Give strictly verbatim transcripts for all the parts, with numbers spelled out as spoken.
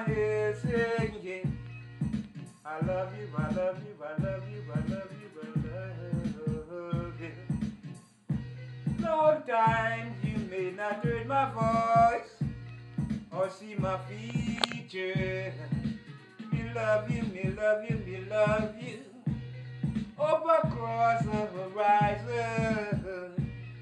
my head singing. I love you, I love you, I love you, I love you, I love you. Long times you may not heard my voice or see my features. Me love you, me love you, me love you. Up across the horizon,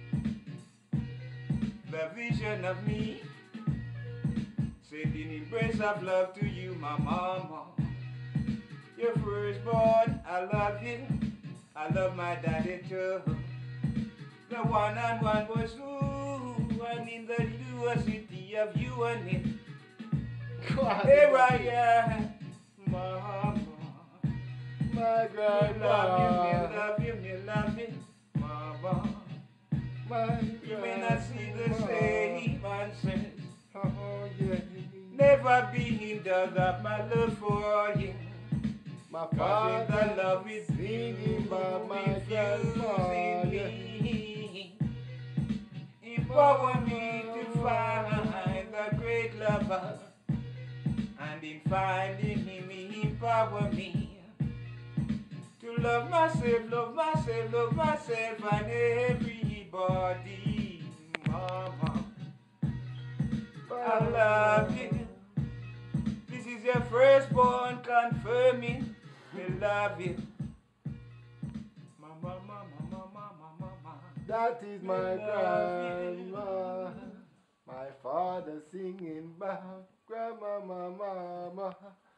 the vision of me, sending embrace of love to you, my mama. Your firstborn, I love you. I love my daddy too. The one and one was who, and in the city of you and me. Here I am, mama. My God, me love you, me love you, me love you, mama. My You may not see the same answers. Oh, yeah. Never be hindered of my love for you. My Cause in the father love is singing by my infusing grandfather. me. Empower me to find the great lover. And in finding him, he empower me to love myself, love myself, love myself and everybody. Mama, I love you. This is your firstborn confirming me love you. Mama, mama, mama, mama, mama. That is my Me love you. grandma. My father singing back, grandma, mama, mama.